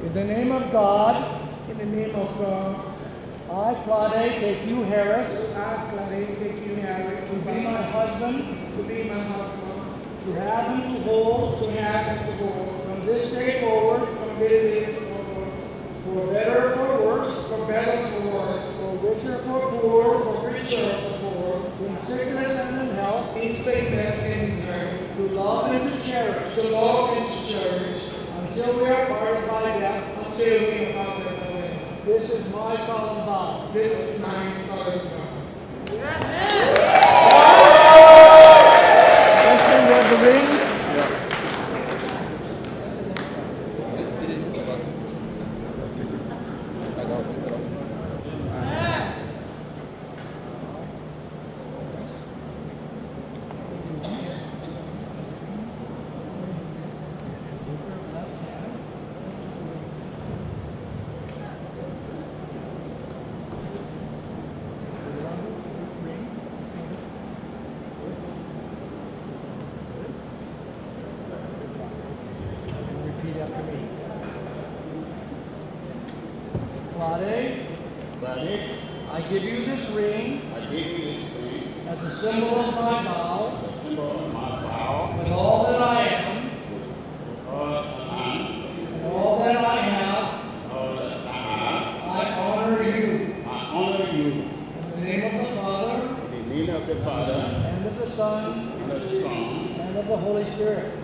In the name of God, in the name of God, I, Claude, take you, Harris, I, Claude, take you, Harris, to be my husband, to be my husband, to have and to hold, from this day forward, from this day forward, for better or for worse, for better or for worse, for richer or for poor, for richer or for poor, in sickness and in health, in sickness and in health, to love and to cherish, until we are parted by death. until we are parted by death. This is my solemn vow. This is my solemn vow. Husband, have the ring. After me. Claude, I give you this ring as a symbol of my vow, with all that I am, and all that I have, I honor you. In the name of the Father, and of the Son, and of the Holy Spirit.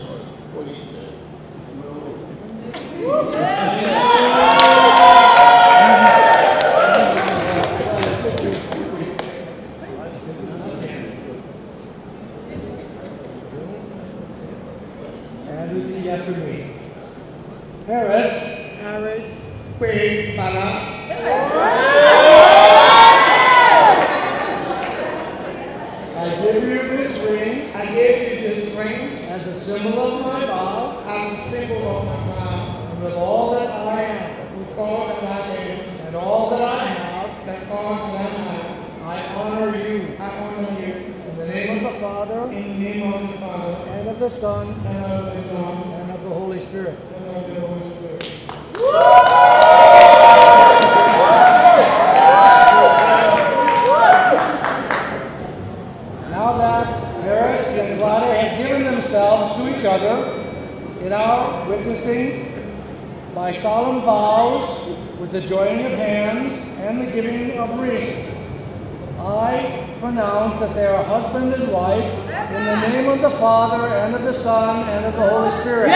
And repeat after me. Harris, Quay Bala, I give you this ring as a symbol of my vow, a symbol of my vow, with all that I am, with all that I am, and all that I have, I honor you. In the name of the Father, In the name of the Father, and of the Son, and of the Son, and of the Holy Spirit. and of the Holy Spirit. Now that Harris and Claude have given themselves to each other in our witnessing by solemn vows with the joining of hands and the giving of rings, I pronounce that they are husband and wife in the name of the Father and of the Son and of the Holy Spirit.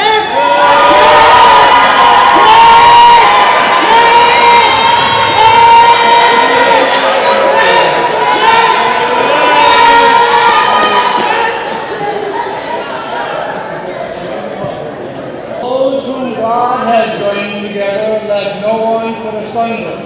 Those whom God has joined together, let no one put asunder.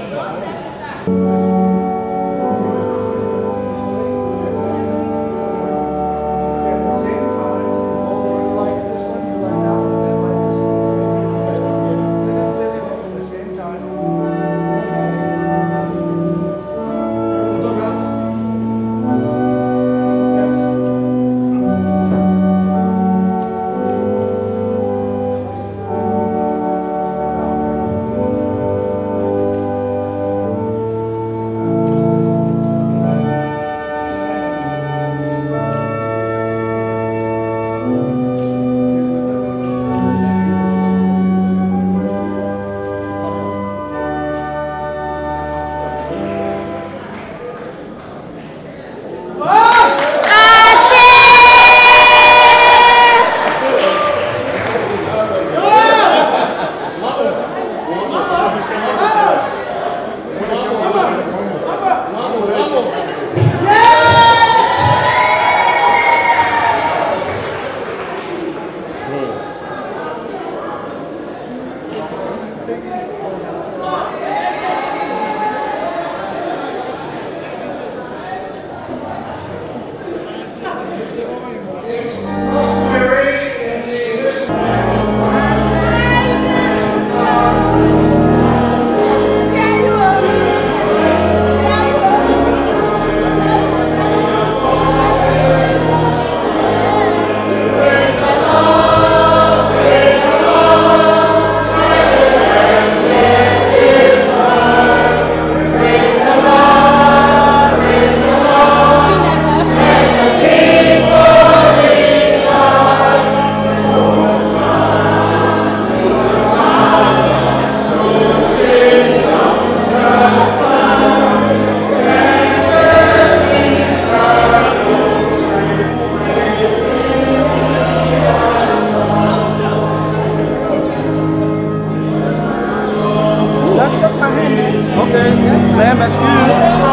Ma'am, excuse.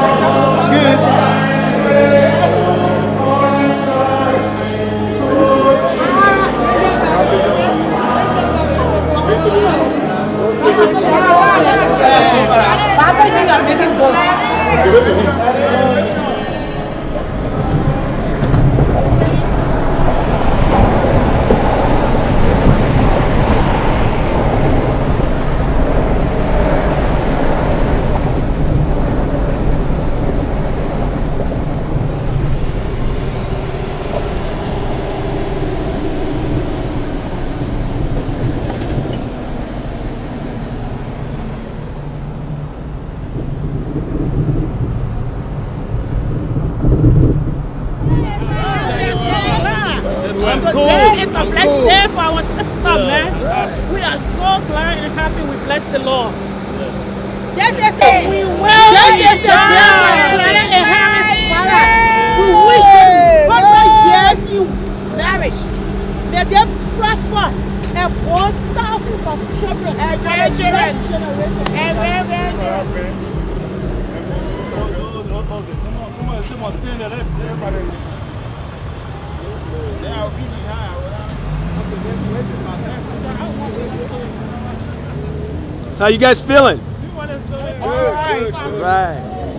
Today is a blessed day for our sister, man. We are so glad and happy. We bless the Lord. Just yesterday, we will just yesterday, and Harris' father. We wish them 100 years in marriage. May they prosper and born thousands of children and grandchildren. So how you guys feeling? All right. All right.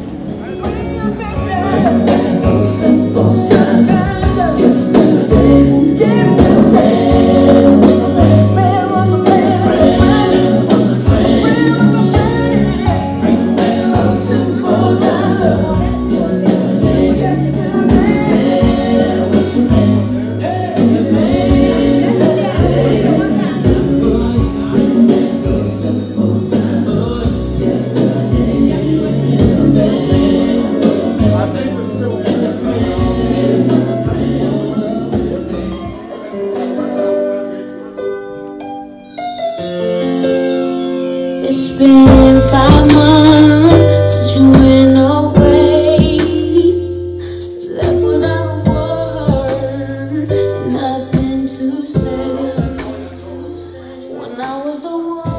It's been 5 months since you went away, left without a word, nothing to say. When I was the one